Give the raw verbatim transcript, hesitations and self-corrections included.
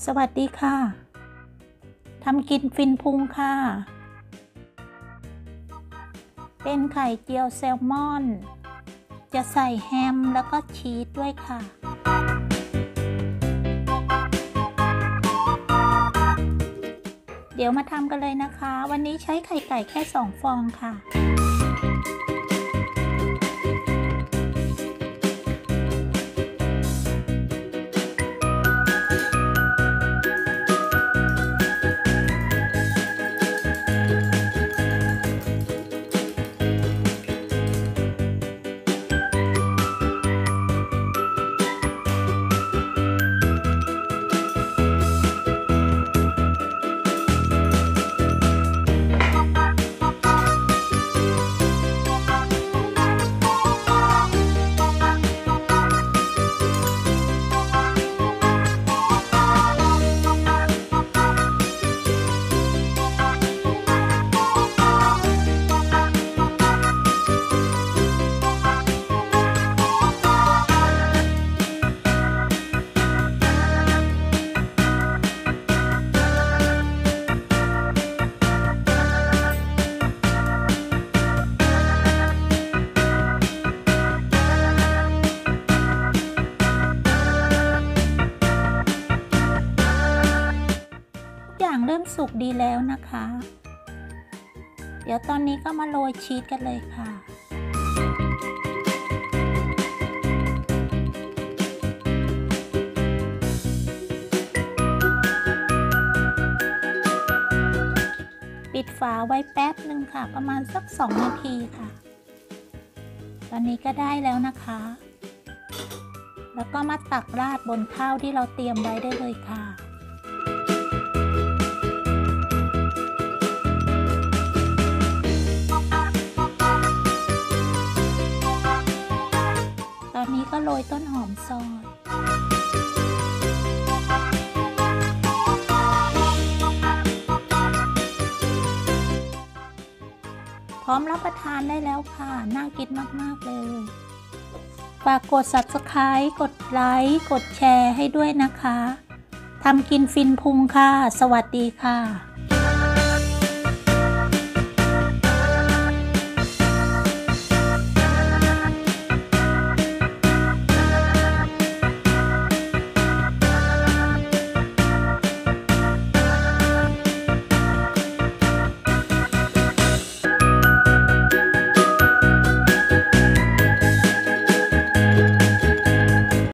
สวัสดีค่ะทำกินฟินพุงค่ะเป็นไข่เจียวแซลมอนจะใส่แฮมแล้วก็ชีสด้วยค่ะเดี๋ยวมาทำกันเลยนะคะวันนี้ใช้ไข่ไก่แค่สองฟองค่ะอย่างเริ่มสุกดีแล้วนะคะเดี๋ยวตอนนี้ก็มาโรยชีสกันเลยค่ะปิดฝาไว้แป๊บหนึ่งค่ะประมาณสักสองนาทีค่ะตอนนี้ก็ได้แล้วนะคะแล้วก็มาตักราดบนข้าวที่เราเตรียมไว้ได้เลยค่ะตอนนี้ก็โรยต้นหอมซอยพร้อมรับประทานได้แล้วค่ะน่ากินมากๆเลยฝากกด ซับสไครบ์ กดไลค์กดแชร์ให้ด้วยนะคะทำกินฟินพุงค่ะสวัสดีค่ะ